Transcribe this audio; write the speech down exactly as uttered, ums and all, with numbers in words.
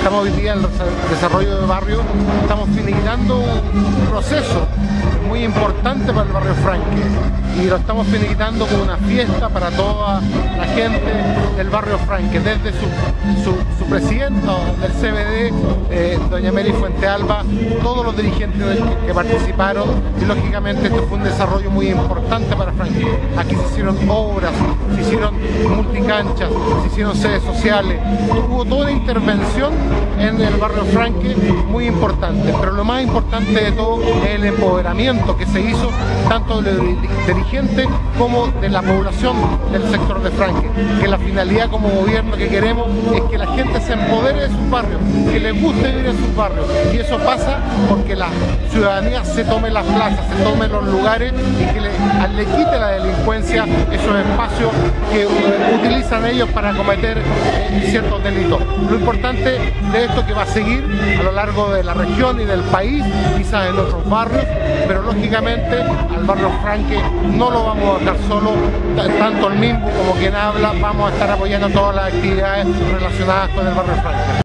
estamos hoy día en el desarrollo de barrio, estamos finiquitando un proceso muy importante para el barrio Franque y lo estamos finiquitando con una fiesta para toda la gente del barrio Franque, desde su, su, su presidenta del C B D, eh, doña Mary Fuentealba, todos los dirigentes que, que participaron, y lógicamente esto fue un desarrollo muy importante para Franque. Aquí se hicieron obras, se hicieron multicanchas, se hicieron sedes sociales, hubo toda una intervención en el barrio Franque muy importante, pero lo más importante de todo es el empoderamiento que se hizo tanto de los dirigentes como de la población del sector de Franque, que la finalidad como gobierno que queremos es que la gente se empodere de sus barrios, que les guste vivir en sus barrios, y eso pasa porque la ciudadanía se tome las plazas, se tome los lugares y que le, le quite la delincuencia esos espacios que utilizan ellos para cometer eh, ciertos delitos. Lo importante de esto que va a seguir a lo largo de la región y del país, quizás en otros barrios, pero lógicamente al barrio Franque no lo vamos a dejar solo, tanto el M I M B U como quien habla, vamos a estar apoyando todas las actividades relacionadas con el barrio Franque.